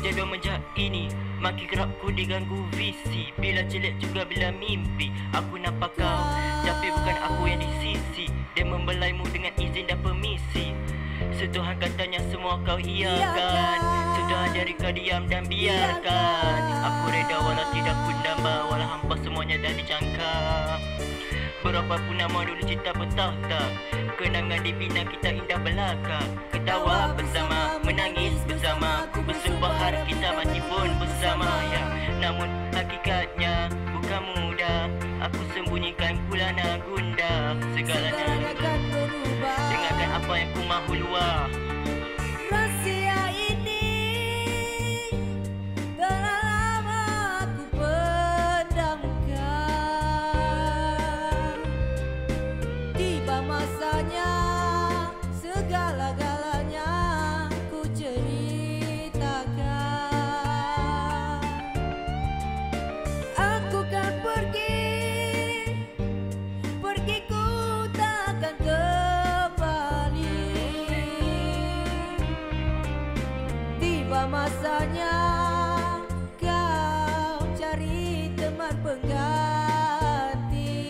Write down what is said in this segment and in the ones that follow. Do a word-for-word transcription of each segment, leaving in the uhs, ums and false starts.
Sejak menjak ini makin kerap ku diganggu visi. Bila jelek juga bila mimpi aku nampak kau, tapi bukan aku yang di sisi. Dia membelaimu dengan izin dan permisi. Setuhan katanya semua kau iakan, Setuhan jari kau diam dan biarkan. Aku reda walau tidak ku damba, walau hampa semuanya dah dijangka. Berapa pun nama dulu cinta bertahta, kenangan dibina kita indah belaka. Ketawa bersama, menangis bersama, ku bersumpah harap kita mati pun bersama ya. Namun hakikatnya bukan mudah, aku sembunyikan kulana gundah. Segalanya dengarkan apa yang ku mahu luar. Rahsia ini telah lama aku pendamkan. Tiba masanya segala-galanya ku ceritakan. Aku kan pergi, pergi ku takkan kembali. Tiba masanya kau cari teman pengganti.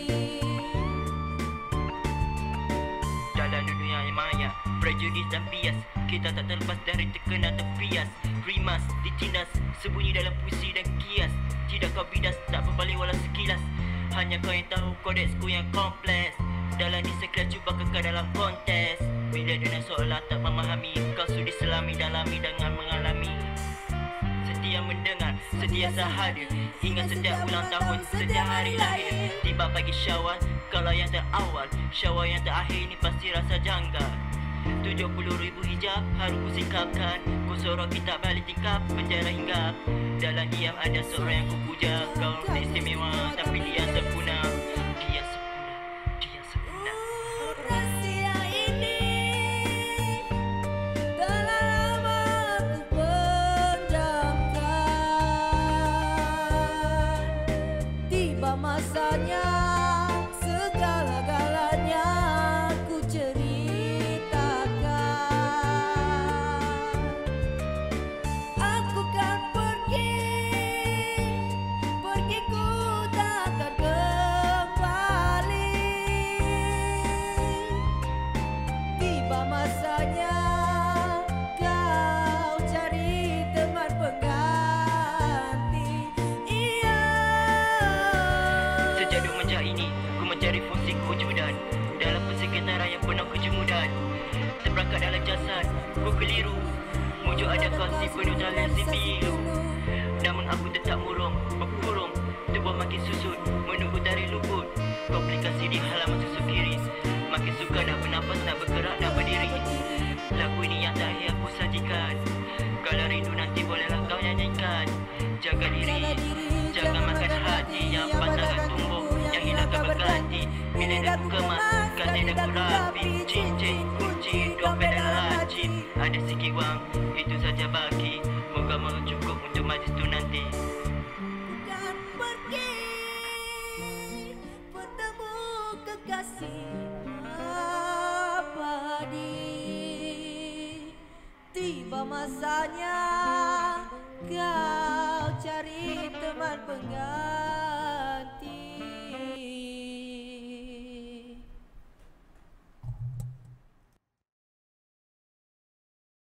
Dalam dunia yang maya, prejudis dan bias, kita tak terlepas dari terkena terpias. Rimas, ditindas, sembunyi dalam puisi dan kias. Tidak kau bidas, tak berbalik walau sekilas. Hanya kau yang tahu kodeksku yang kompleks. Dalam disekretar cuba kekal dalam kontes. Bila dunia seolah tak memahami, kau sudi selami dalami dengan mengalami. Setia mendengar, setia sehadir, ingat setiap ulang tahun, setiap hari lahir. Tiba pagi Syawal, kalau yang terawal, Syawal yang terakhir ini pasti rasa janggal. Tujuh puluh ribu hijab harus ku sikapkan, ku sorok kita balik tingkap penjara hingga. Dalam diam ada seorang yang ku puja. Kau istimewa tapi dia sempurna. Dia sempurna, dia sempurna. Rahsia ini telah lama ku pendamkan. Tiba masanya segala-galanya ku ceritakan. Aku kan pergi, pergi ku takkan kembali. Tiba masanya kau cari teman pengganti. Iya. Sejak duk menjak ini, ku mencari fungsi kewujudan dalam persekitaran yang penuh kejemudan. Terperangkap dalam jasad, ku keliru. Mujuk ada kasih penuh jalan si pilu. Namun aku tetap murung, berkurung. Tubuh makin susut, menunggu dari luput. Komplikasi di halaman susu kiri. Makin suka nak bernafas, nak bergerak, nak berdiri. Lagu ini yang terakhir aku sajikan. Kalau rindu nanti bolehlah kau nyanyikan. Jaga diri, jangan makan hati yang pantangan tumbuh, yang hilang akan berganti. Bila dah ku kemas, ganti dah ku rapi. Cincin, kunci, dompet dan laci. Ada sikit wang, itu saja bagi. Moga-moga cukup untuk majlis tu nanti. Bukan pergi bertemu kekasih abadi. Tiba masanya